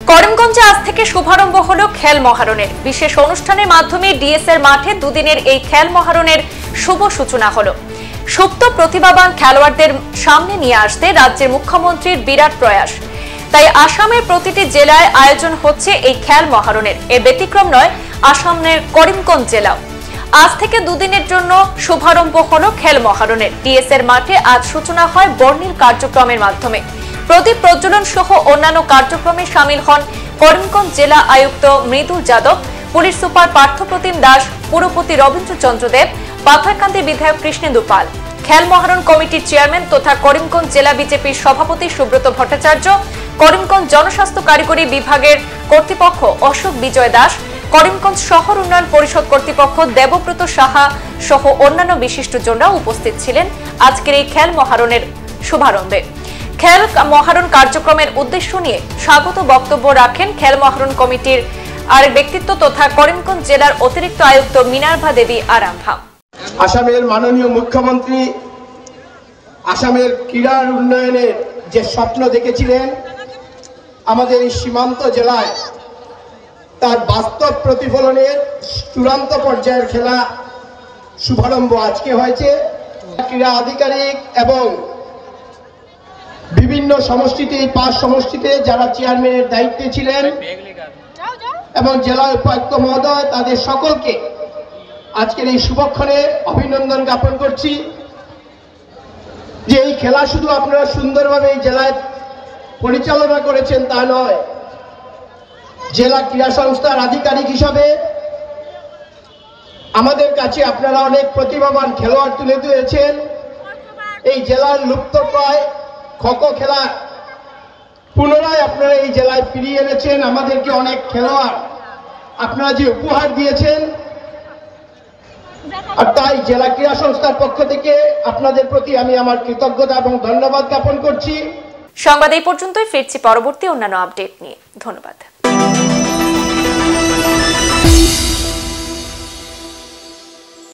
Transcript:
করিমগঞ্জে আজ থেকে শুভারম্ভ হলো খেল মহারণের। বিশেষ অনুষ্ঠানের মাধ্যমে ডিএস এর মাঠে দুদিনের এই খেল মহারণের শুভ সূচনা হলো। সুপ্ত প্রতিভাবান খেলোয়াড়দের সামনে নিয়ে আসতে রাজ্যের মুখ্যমন্ত্রীর বিরাট প্রয়াস। তাই আসামের প্রতিটি জেলায় আয়োজন হচ্ছে এই খেল মহারণের। এর ব্যতিক্রম নয় আসামের করিমগঞ্জ জেলাও। আজ থেকে দুদিনের জন্য শুভারম্ভ হলো খেল মহারণের। ডিএস এর মাঠে আজ সূচনা হয় বর্ণিল কার্যক্রমের মাধ্যমে। প্রদীপ প্রজ্বলন সহ অন্যান্য কার্যক্রমে সামিল হন করিমগঞ্জ জেলা আয়ুক্ত মৃদুল যাদব, পুলিশ সুপার পার্থপ্রতিম দাস, পুরপতি রবীন্দ্র চন্দ্র দেব, পাথারকান্দি বিধায়ক কৃষ্ণেন্দু পাল, খেল মহারণ কমিটির চেয়ারম্যান তথা করিমগঞ্জ জেলা বিজেপির সভাপতি সুব্রত ভট্টাচার্য, করিমগঞ্জ জনস্বাস্থ্য কারিগরি বিভাগের কর্তৃপক্ষ অশোক বিজয় দাস, করিমগঞ্জ শহর উন্নয়ন পরিষদ কর্তৃপক্ষ দেবব্রত সাহা সহ অন্যান্য বিশিষ্টজনরা উপস্থিত ছিলেন আজকের এই খেল মহারণের শুভারম্ভে। খেল মহারণ কার্যক্রমের উদ্দেশ্য নিয়ে স্বাগত বক্তব্য রাখেন খেল মহারণ কমিটির আরেক ব্যক্তিত্ব তথা করিমগঞ্জ জেলার অতিরিক্ত আয়ুক্ত মিনার্ভা দেবী আরামভা। আসামের মাননীয় মুখ্যমন্ত্রী আসামের ক্রীড়ার উন্নয়নের যে স্বপ্ন দেখেছিলেন আমাদের এই সীমান্ত জেলায়, তার বাস্তব প্রতিফলনের চূড়ান্ত পর্যায়ের খেলা শুভারম্ভ আজকে হয়েছে। ক্রীড়া আধিকারিক এবং বিভিন্ন সমষ্টিতে, 5 সমষ্টিতে যারা চেয়ারম্যানের দায়িত্বে ছিলেন এবং জেলা উপায়ুক্ত মহোদয়, তাদের সকলকে আজকের এই শুভক্ষণে অভিনন্দন জ্ঞাপন করছি যে এই খেলা শুধু আপনারা সুন্দরভাবে এই জেলায় পরিচালনা করেছেন তা নয়, জেলা ক্রীড়া সংস্থার আধিকারিক হিসাবে আমাদের কাছে আপনারা অনেক প্রতিভাবান খেলোয়াড় তুলে দিয়েছেন। এই জেলার লুপ্তপ্রায় খো-খো খেলা পুনরায় আপনারা এই জেলায় ফিরিয়ে এনেছেন। আমাদেরকে অনেক খেলোয়াড় আপনারা যে উপহার দিয়েছেন, আর তাই জেলা ক্রীড়া সংস্থার পক্ষ থেকে আপনাদের প্রতি আমি আমার কৃতজ্ঞতা এবং ধন্যবাদ জ্ঞাপন করছি। সংবাদ এই পর্যন্তই, ফিরছি পরবর্তী অন্যান্য আপডেট নিয়ে। ধন্যবাদ।